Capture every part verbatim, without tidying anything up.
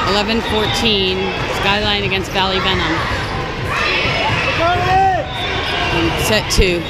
eleven fourteen, Skyline against Valley Venom. And set two.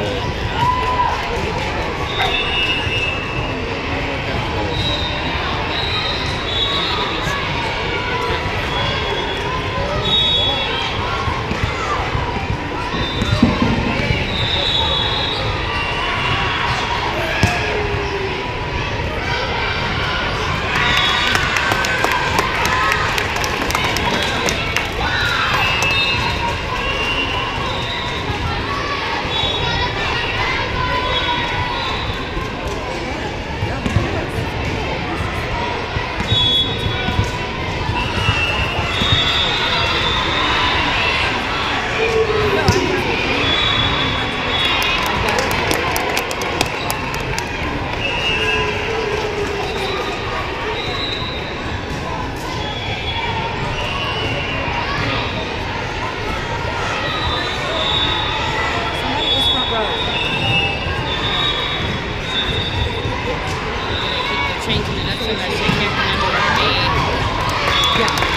Changing it up so much they can't remember what I made. Yeah.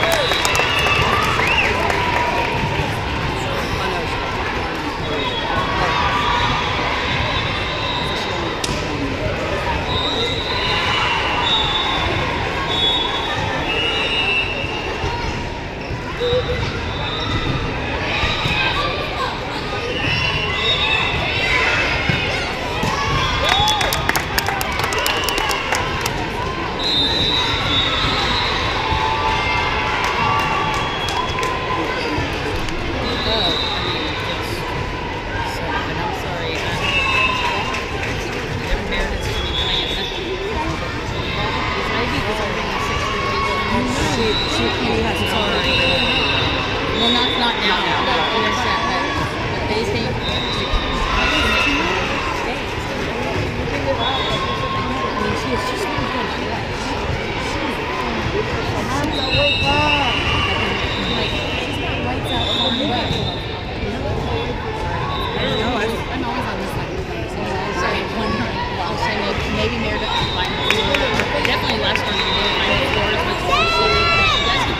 Well, not not now. Now, I understand that, but they think. I mean, she is just not good. Wake up! Like, she's got lights out all the way. I'm always on this side of the place. So one time, I'll say maybe Meredith can find the floor. Definitely last time we didn't find the floor as much as she said, but she doesn't.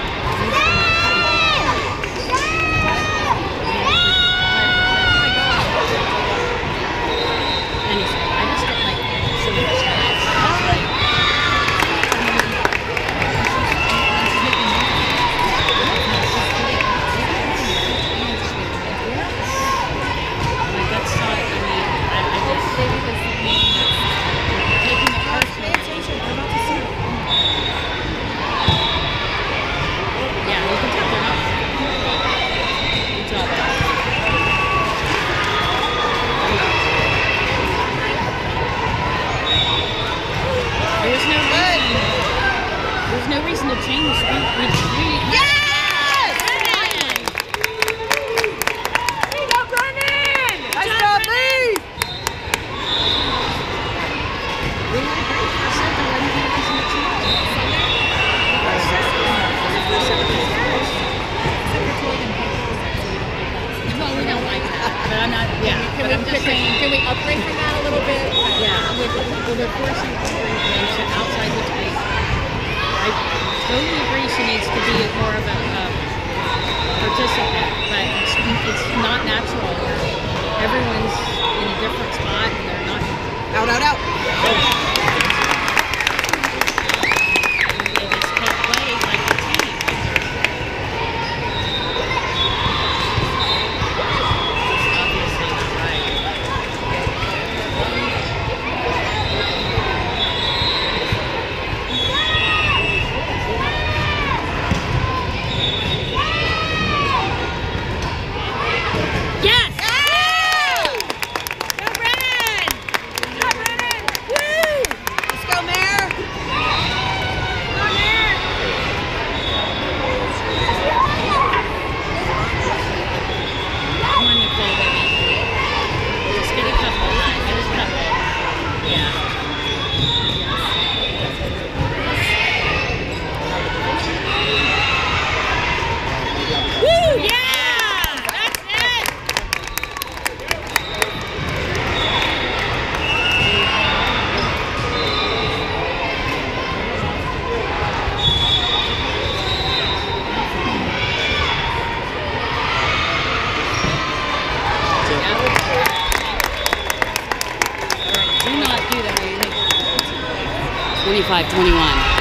There's no reason to change. We, we, we, yes! Brennan! We got Brennan! Nice job, Lee! We had a great first set. There wasn't any reason to change. Well, we don't like that. But I'm not, yeah. Can, but we, I'm just can, saying, can we upgrade from that a little bit? yeah, with, with the forcing information outside the tape. I totally agree she needs to be more of a uh, participant, but it's, it's not natural where everyone's in a different spot and they're not. Out, out, out. They just can't play like a team. It's obviously not right. Yes! Go Brennan! Go Brennan! Woo! twenty-five twenty-one.